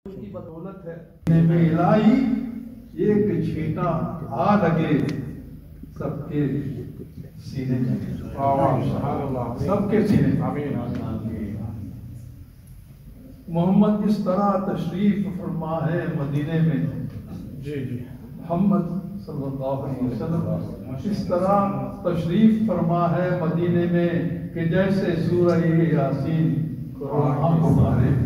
کی بدولت ہے میں الہی ایک چھینٹا آ لگے سب کے سینے میں، سب کے سینے میں۔ محمد اس طرح تشریف فرما ہے مدینے میں، محمد صلی اللہ علیہ وسلم اس طرح تشریف فرما ہے مدینے میں کہ جیسے سورہ یاسین قرآن مبارک۔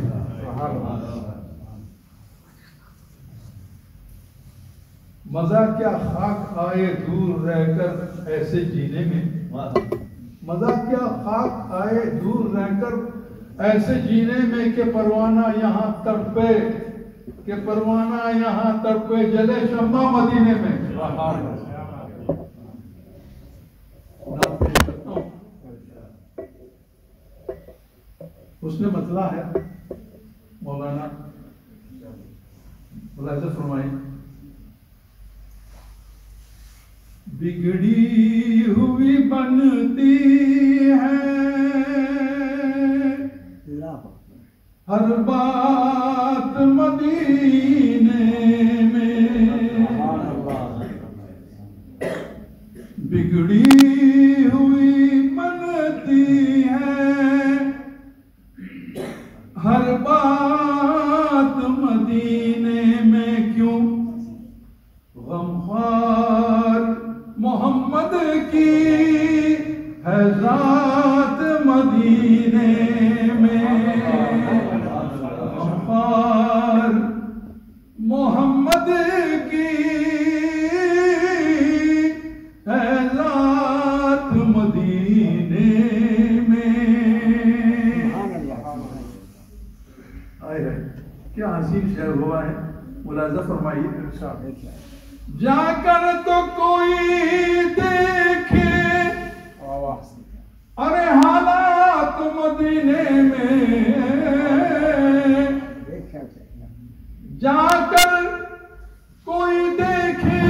مزہ کیا خاک آئے دور رہ کر ایسے جینے میں، مزہ کیا خاک آئے دور رہ کر ایسے جینے میں کہ پروانہ یہاں تڑپے، کہ پروانہ یہاں تڑپے جلے شمع مدینے میں۔ اس نے مطلع ہے مولانا ملاحظہ فرمائیں، بگڑی ہوئی بنتی ہے ہر بات مدینے میں، بگڑی ہوئی بنتی ہے ہر بات مدینے میں، کیوں غمخوار محمد کی ہے ذات مدینے میں، غمخوار محمد کی ہے ذات مدینے میں۔ آئے کیا حسین شعر ہوا ہے، ملاحظہ فرمائیے۔ جا کر تو کوئی دیکھے ارے حالات مدینے میں، جا کر کوئی دیکھے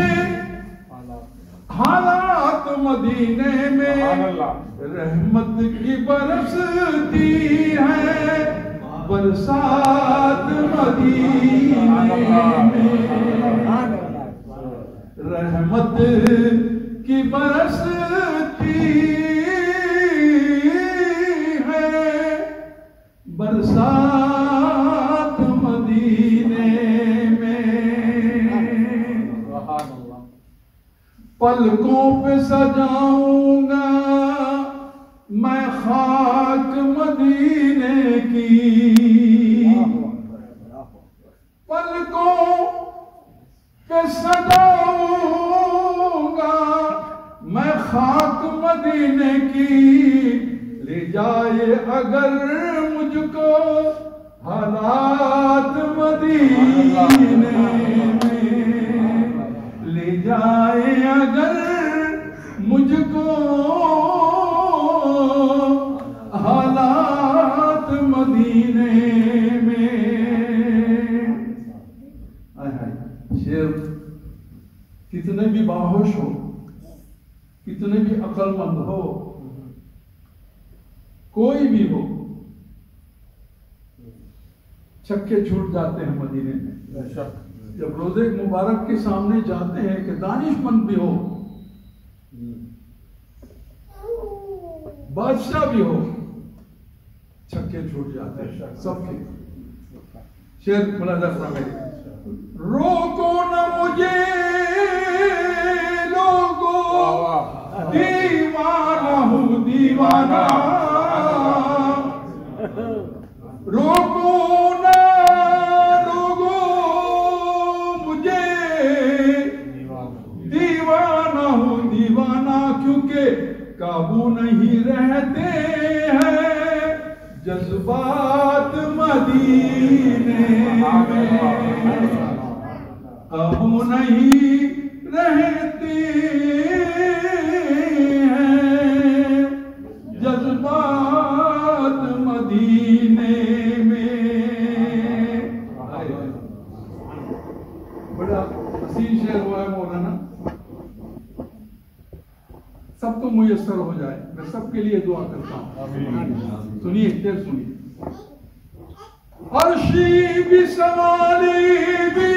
حالات مدینے میں، رحمت کی برستی ہے برسات مدینے میں، رحمت کی برستی ہے برسات مدینے میں، پلکوں پہ سجاؤں گا میں خاک مدینے کی، پلکوں پہ سجاؤں گا میں خاک مدینے کی، لے جائے اگر مجھ کو حالات مدینے میں، لے جائے اگر مجھ کو حالات مدینے میں۔ شعر کتنے بھی باہوش ہو، کتنے بھی عقل مند ہو، کوئی بھی ہو، چھکے چھوٹ جاتے ہیں مدینے میں۔ جب روزے مبارک کے سامنے جاتے ہیں کہ دانش مند بھی ہو، بادشاہ بھی ہو، چھکے چھوٹ جاتے ہیں سب کے۔ شعر ملاحظہ فرمائیے، روکو نہ مجھے لوگو دیوانہ ہوں دیوانہ، روکو نہ لوگو مجھے دیوانہ ہوں دیوانہ، کیونکہ قابو نہیں رہتے ہیں جذبات مدینے میں، قابو نہیں رہتے ہیں جذبات مدینے میں۔ بڑا حسین شعر ہوا ہے مولانا، سب کو میسر ہو جائے، میں سب کے لیے دعا کرتا ہوں۔ سنیے، دیر سنیے۔ عرشی بھی سوالی بھی،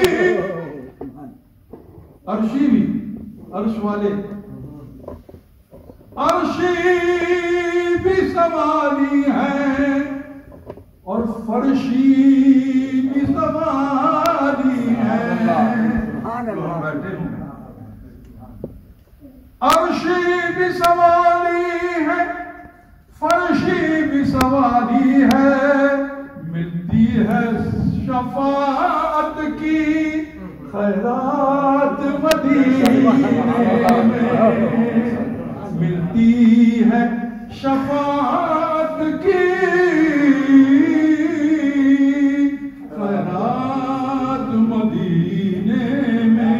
عرشی بھی، عرش والے، عرشی بھی سوالی ہے اور فرشی بھی سوالی ہے، عرشی بھی سوالی ہے فرشی بھی سوالی ہے، ملتی ہے شفاعت کی خیرات مدینے میں، ملتی ہے شفاعت کی خیرات مدینے میں۔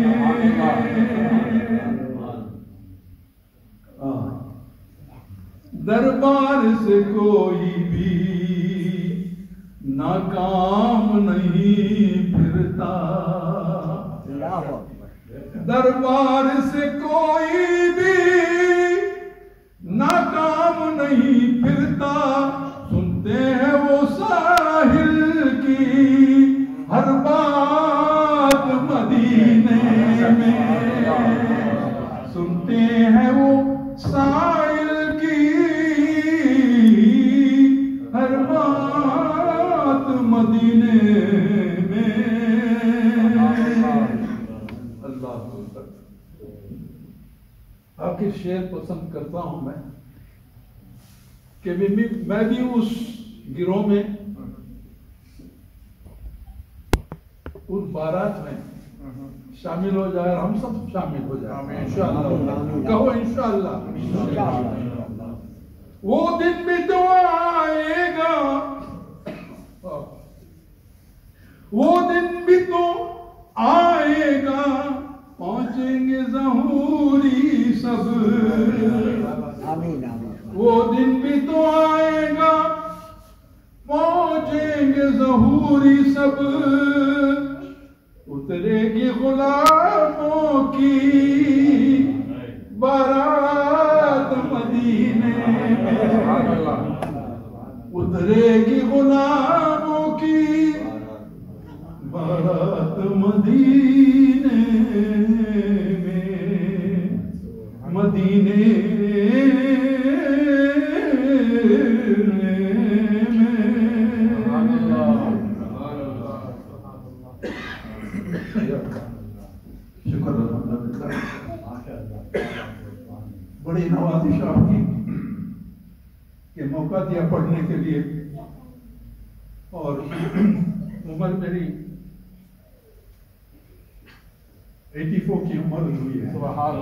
دربار سے کوئی بھی ناکام نہیں پھرتا، دربار سے کوئی بھی ناکام نہیں پھرتا، سنتے ہیں وہ ساحل کی ہر بات مدینے میں، سنتے ہیں وہ ساحل کی ہر بات مدینے میں۔ آخر شعر پسند کرتا ہوں میں کہ میں بھی اس گروہ میں، اس بارات میں شامل ہو جائے، ہم سب شامل ہو جائیں انشاءاللہ، کہو انشاءاللہ۔ وہ دن بھی تو آئے گا، وہ دن بھی تو آئے گا، پہنچیں گے ظہوری سب، وہ دن بھی تو آئے گا، پہنچیں گے ظہوری سب، اترے گی غلاموں کی بارات مدینے میں، اترے گی غلاموں کی بارات مدینے میں، مدینے شکر الحمدللہ، بڑی نوازش آپ کی کہ موقع دیا پڑھنے کے لیے، اور عمر میری 84 کی عمر ہوئی ہے،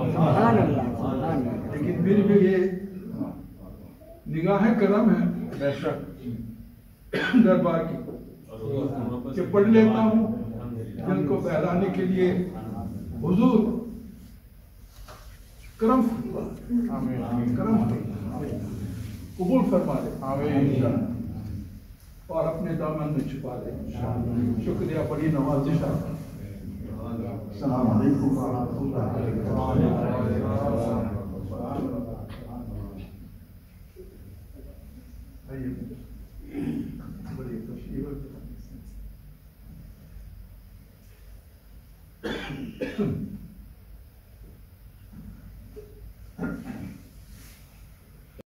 لیکن پھر بھی یہ نگاہ کرم ہے بے شک دربار کی کہ پڑھ لیتا ہوں دل کو بہلانے کے لیے۔ حضور کرم کرم قبول فرما لے اور اپنے دامن میں چھپا لے، شکریہ، بڑی نوازش آپ کی۔ السلام علیکم ورحمۃ اللہ وبرکاتہ۔ بڑی خوشی